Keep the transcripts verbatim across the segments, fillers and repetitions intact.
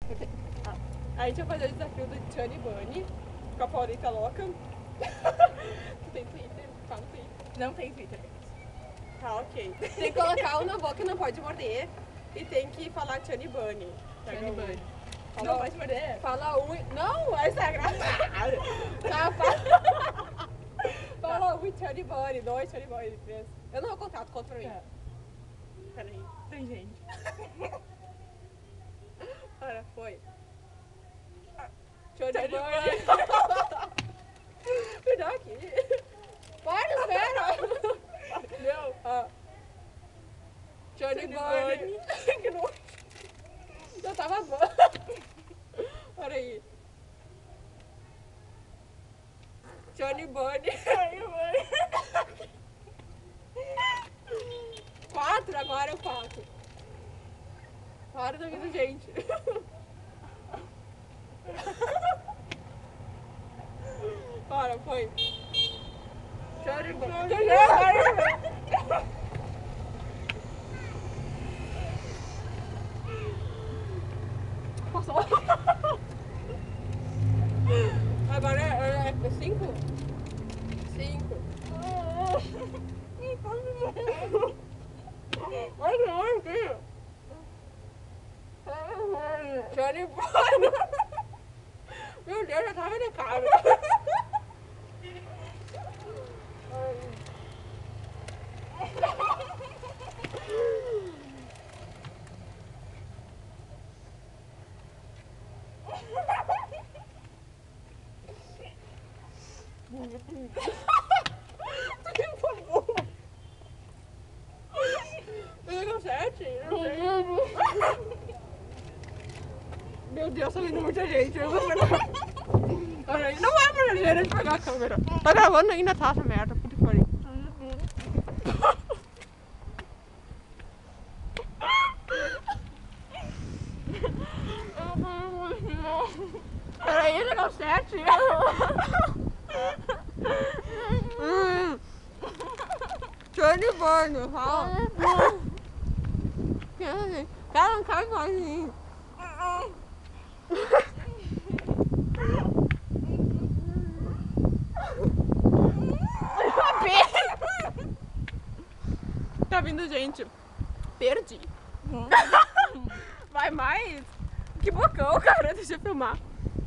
A gente vai fazer o desafio do Chani Bunny com a Paulita louca. Tu tem Twitter? Fala no Twitter. Não tem Twitter. Tá, ok. Tem que colocar um na boca e não pode morder. E tem que falar Chani Bunny. Chani Bunny. Fala, Não pode morder. Fala um. Não, essa é a graça. Tá, fala. Fala um Chani Bunny, dois Chani Bunny, três. Eu não vou contar, tu conta pra mim. Tá. Peraí. Tem gente. Para, foi. Chani Chani Bunny. Me dá aqui. Para, espera. Não. Ah. Chani Chani Bunny. Que nojo. Já tava bom. Peraí. Chani Bunny. Quatro, agora eu quatro. Para, tá vindo gente. Para, foi. Chani Bunny. Passou. Agora é, é cinco? Cinco. Ai, que nojo, filho. Chani Bunny. Meu Deus, já tava na cara. Meu Deus, tá vindo muita gente. Eu vou pegar. Olha aí, não é pra gente pegar a câmera. Tá gravando ainda, tá essa merda. Puta que pariu. Peraí, legal sete. hum. Chani Bunny, fala. Cara, não cabe mais em mim. Tá vindo gente. Perdi. Vai mais? Que bocão, cara. Deixa eu filmar.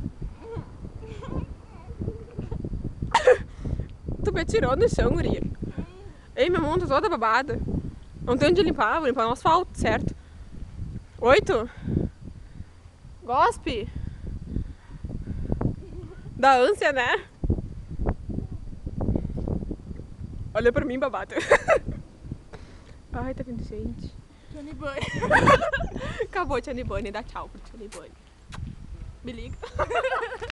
Tu me atirou no chão, guria. Ei, minha mão tá toda babada. Não tem onde limpar, vou limpar no asfalto, certo? Oito? Gospe. Da ânsia, né? Olha pra mim, babado. Ai, tá vindo gente. Chani Bunny. Acabou, Chani Bunny. Dá tchau pro Chani Bunny. Me liga.